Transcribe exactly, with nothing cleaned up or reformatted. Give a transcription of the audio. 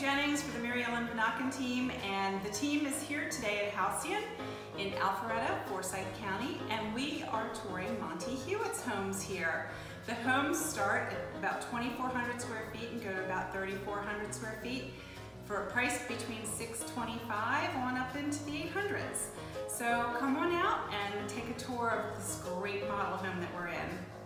Jennings for the Mary Ellen Vanaken team, and the team is here today at Halcyon in Alpharetta, Forsyth County, and we are touring Monty Hewitt's homes here. The homes start at about twenty-four hundred square feet and go to about thirty-four hundred square feet for a price between six twenty-five on up into the eight hundreds. So come on out and take a tour of this great model home that we're in.